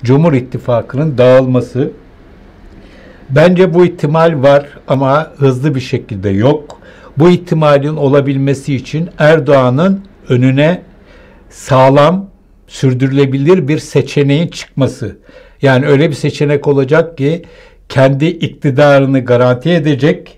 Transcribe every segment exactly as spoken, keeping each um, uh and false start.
Cumhur İttifakı'nın dağılması. Bence bu ihtimal var ama hızlı bir şekilde yok. Bu ihtimalin olabilmesi için Erdoğan'ın önüne sağlam, sürdürülebilir bir seçeneğin çıkması. Yani öyle bir seçenek olacak ki kendi iktidarını garanti edecek,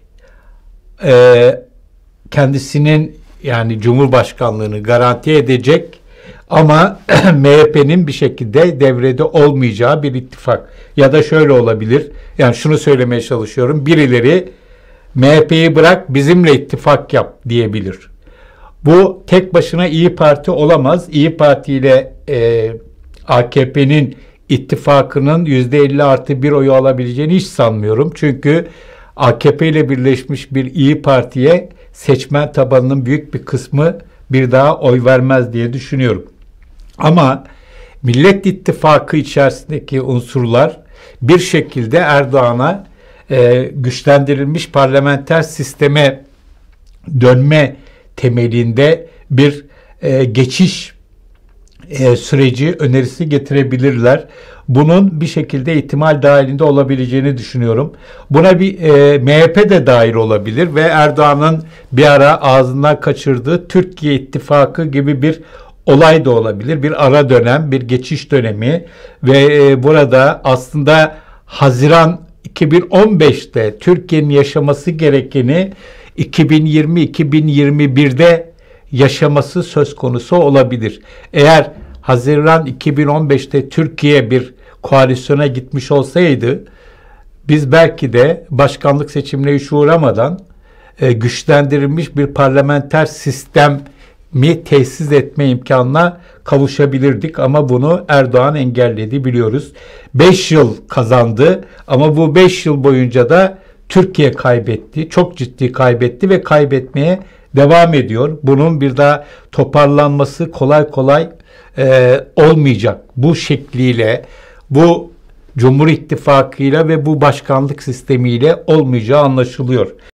e, kendisinin yani Cumhurbaşkanlığını garanti edecek ama M H P'nin bir şekilde devrede olmayacağı bir ittifak. Ya da şöyle olabilir, yani şunu söylemeye çalışıyorum, birileri M H P'yi bırak bizimle ittifak yap diyebilir. Bu tek başına İyi Parti olamaz. İyi Parti ile e, A K P'nin ittifakının yüzde elli artı bir oyu alabileceğini hiç sanmıyorum. Çünkü A K P ile birleşmiş bir İyi Parti'ye seçmen tabanının büyük bir kısmı bir daha oy vermez diye düşünüyorum. Ama Millet İttifakı içerisindeki unsurlar bir şekilde Erdoğan'a e, güçlendirilmiş parlamenter sisteme dönme temelinde bir e, geçiş e, süreci önerisi getirebilirler. Bunun bir şekilde ihtimal dahilinde olabileceğini düşünüyorum. Buna bir e, M H P de dahil olabilir ve Erdoğan'ın bir ara ağzından kaçırdığı Türkiye İttifakı gibi bir olay da olabilir. Bir ara dönem, bir geçiş dönemi ve e, burada aslında Haziran iki bin on beşte Türkiye'nin yaşaması gerekeni iki bin yirmi iki bin yirmi birde yaşaması söz konusu olabilir. Eğer Haziran iki bin on beşte Türkiye bir koalisyona gitmiş olsaydı biz belki de başkanlık seçimine hiç uğramadan e, güçlendirilmiş bir parlamenter sistem mi tesis etme imkanına kavuşabilirdik ama bunu Erdoğan engelledi biliyoruz. beş yıl kazandı ama bu beş yıl boyunca da Türkiye kaybetti. Çok ciddi kaybetti ve kaybetmeye devam ediyor. Bunun bir daha toparlanması kolay kolay e, olmayacak. Bu şekliyle, bu Cumhur İttifakı'yla ve bu başkanlık sistemiyle olmayacağı anlaşılıyor.